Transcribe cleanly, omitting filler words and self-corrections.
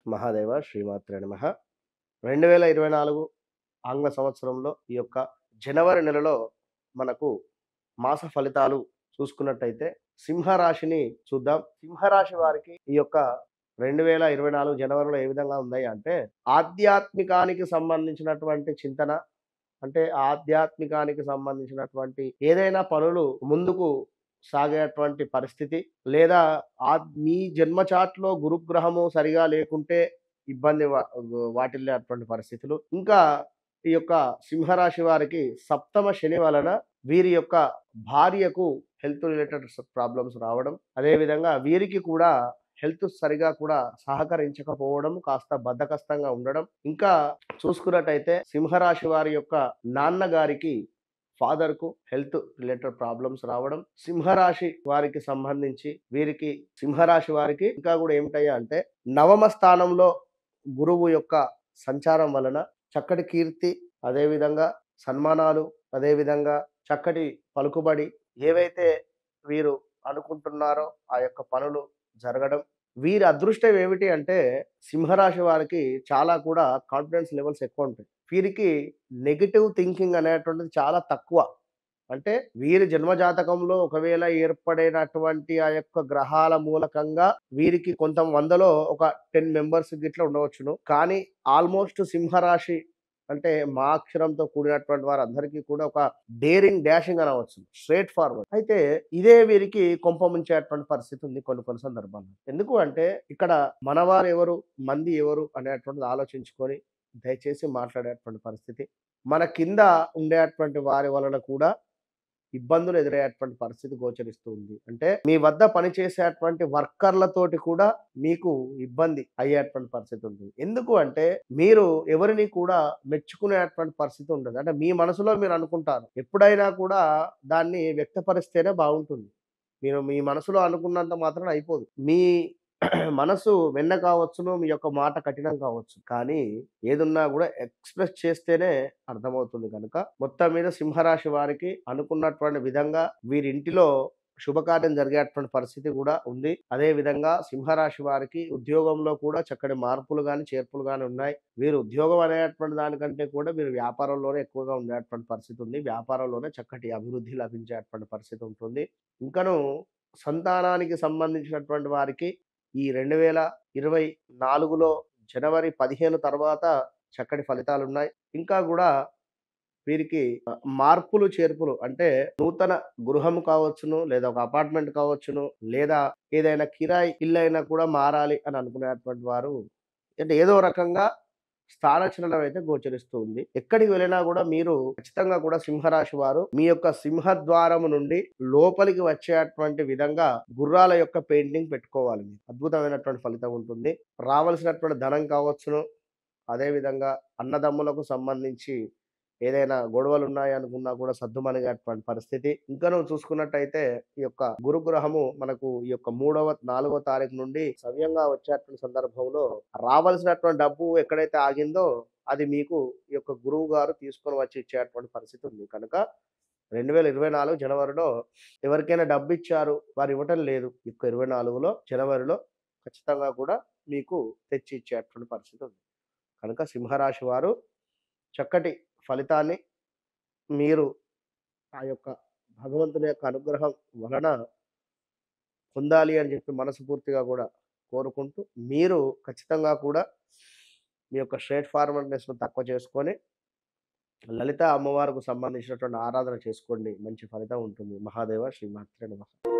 మహాదేవ శ్రీమాత్రే నమః. 2024 ఆంగ్ల సంవత్సరంలో ఈ యొక్క జనవరి నెలలో మనకు మాస ఫలితాలు చూసుకున్నట్టయితే సింహరాశిని చూద్దాం. సింహరాశి వారికి ఈ యొక్క 2024 జనవరిలో ఏ విధంగా ఉన్నాయి అంటే, ఆధ్యాత్మికానికి సంబంధించినటువంటి చింతన, అంటే ఆధ్యాత్మికానికి సంబంధించినటువంటి ఏదైనా పనులు ముందుకు సాగేటువంటి పరిస్థితి, లేదా మీ జన్మ చార్ట్‌లో గురుగ్రహము సరిగా లేకుంటే ఇబ్బంది వాటిల్లేటువంటి పరిస్థితులు. ఇంకా ఈ యొక్క సింహరాశి వారికి సప్తమ శని వలన వీరి యొక్క భార్యకు హెల్త్ రిలేటెడ్ ప్రాబ్లమ్స్ రావడం, అదేవిధంగా వీరికి కూడా హెల్త్ సరిగా కూడా సహకరించకపోవడం, కాస్త బద్ధకస్తంగా ఉండడం. ఇంకా చూసుకున్నట్టయితే సింహరాశి వారి యొక్క నాన్నగారికి, ఫాదర్‌కు హెల్త్ రిలేటెడ్ ప్రాబ్లమ్స్ రావడం. సింహరాశి వారికి సంబంధించి వీరికి సింహరాశి వారికి ఇంకా గూడా ఏమిటయ్యా అంటే, నవమ స్థానంలో గురువు యొక్క సంచారం వలన చక్కటి కీర్తి, అదేవిధంగా సన్మానాలు, అదేవిధంగా చక్కటి పలుకుబడి, ఏవైతే వీరు అనుకుంటున్నారో ఆ యొక్క పనులు జరగడం. వీరి అదృష్టం ఏమిటి అంటే, సింహరాశి వారికి చాలా కూడా కాన్ఫిడెన్స్ లెవెల్స్ ఎక్కువుంటాయి. వీరికి నెగెటివ్ థింకింగ్ అనేటువంటిది చాలా తక్కువ. అంటే వీరి జన్మ జాతకంలో ఒకవేళ ఏర్పడినటువంటి ఆ యొక్క గ్రహాల మూలకంగా వీరికి కొంత 100లో ఒక 10 మెంబర్స్ గిట్లా ఉండవచ్చును. కానీ ఆల్మోస్ట్ సింహరాశి అంటే మా అక్షరంతో కూడినటువంటి వారందరికీ కూడా ఒక డేరింగ్, డాషింగ్ అనవచ్చు. Straightforward. అయితే ఇదే వీరికి కొంపముంచేటువంటి పరిస్థితి ఉంది కొన్ని కొన్ని సందర్భాల్లో. ఎందుకు అంటే ఇక్కడ మనవారు ఎవరు, మంది ఎవరు అనేటువంటిది ఆలోచించుకొని దయచేసి మాట్లాడేటువంటి పరిస్థితి. మన కింద ఉండేటువంటి వారి వలన కూడా ఇబ్బందులు ఎదురయ్యేటువంటి పరిస్థితి గోచరిస్తూ ఉంది. అంటే మీ వద్ద పనిచేసేటువంటి వర్కర్‌లతోటి కూడా మీకు ఇబ్బంది అయ్యేటువంటి పరిస్థితి ఉంటుంది. ఎందుకు అంటే మీరు ఎవరిని కూడా మెచ్చుకునేటువంటి పరిస్థితి ఉండదు. అంటే మీ మనసులో మీరు అనుకుంటారు. ఎప్పుడైనా కూడా దాన్ని వ్యక్తపరిస్తేనే బావుంటుంది. మీరు మీ మనసులో అనుకున్నంత మాత్రాన అయిపోదు. మీ మనసు వెన్న కావచ్చును, మీ యొక్క మాట కఠినం కావచ్చు. కానీ ఏదున్నా గూడా ఎక్స్‌ప్రెస్ చేస్తేనే అర్థమవుతుంది గనుక, మొత్తం మీద సింహరాశి వారికి అనుకున్నటువంటి విధంగా వీరింటిలో శుభకార్యం జరిగేటువంటి పరిస్థితి గూడా ఉంది. అదే విధంగా సింహరాశి వారికి ఉద్యోగంలో కూడా చక్కటి మార్పులు గాని, చేర్పులు గాని ఉన్నాయి. వీరు ఉద్యోగం అనేటువంటి దానికంటే కూడా వీరు వ్యాపారంలోనే ఎక్కువగా ఉండేటువంటి పరిస్థితి ఉంది. వ్యాపారంలోనే చక్కటి అభివృద్ధి లభించేటువంటి పరిస్థితి ఉంటుంది. ఇంకను సంతానానికి సంబంధించినటువంటి వారికి ఈ 2024లో జనవరి 15 తర్వాత చక్కటి ఫలితాలున్నాయి. ఇంకా గూడా వీరికి మార్పులు, చేర్పులు అంటే నూతన గృహం కావచ్చును, లేదా ఒక అపార్ట్‌మెంట్ కావచ్చును, లేదా ఏదైనా కిరాయి ఇల్లైనా కూడా మారాలి అని అనుకునేటువంటి వారు అంటే ఏదో రకంగా స్థానచలనం అయితే గోచరిస్తూ ఉంది. ఎక్కడికి వెళ్ళినా గూడా మీరు ఖచ్చితంగా కూడా సింహరాశి వారు మీ యొక్క సింహద్వారము నుండి లోపలికి వచ్చేటువంటి విధంగా గుర్రాల యొక్క పెయింటింగ్ పెట్టుకోవాలి మీరు. అద్భుతమైనటువంటి ఫలితం ఉంటుంది. రావాల్సినటువంటి ధనం కావచ్చును, అదే విధంగా అన్నదమ్ములకు సంబంధించి ఏదైనా గొడవలున్నాయనుకున్నా కూడా సద్దుమణిగేటువంటి పరిస్థితి. ఇంకా నువ్వు చూసుకున్నట్టయితే ఈ యొక్క గురుగ్రహము మనకు ఈ యొక్క 4వ తారీఖు నుండి సవ్యంగా వచ్చేటువంటి సందర్భంలో రావాల్సినటువంటి డబ్బు ఎక్కడైతే ఆగిందో అది మీకు ఈ యొక్క గురువు గారు తీసుకొని వచ్చి ఇచ్చేటువంటి పరిస్థితి ఉంది. కనుక 2024 జనవరిలో ఎవరికైనా డబ్బిచ్చారు, వారు ఇవ్వటం లేదు. ఈ యొక్క 24లో జనవరిలో ఖచ్చితంగా కూడా మీకు తెచ్చి ఇచ్చేటువంటి పరిస్థితి ఉంది. కనుక సింహరాశి వారు చక్కటి ఫలితాన్ని మీరు ఆ యొక్క భగవంతుని యొక్క అనుగ్రహం వలన పొందాలి అని చెప్పి మనస్ఫూర్తిగా గూడా కోరుకుంటూ, మీరు ఖచ్చితంగా కూడా మీ యొక్క స్ట్రెయిట్ ఫార్వర్డ్‌నెస్‌ను తక్కువ చేసుకొని, లలిత అమ్మవారికి సంబంధించినటువంటి ఆరాధన చేసుకోండి. మంచి ఫలితం ఉంటుంది. మహాదేవ శ్రీమాత్రే నమః.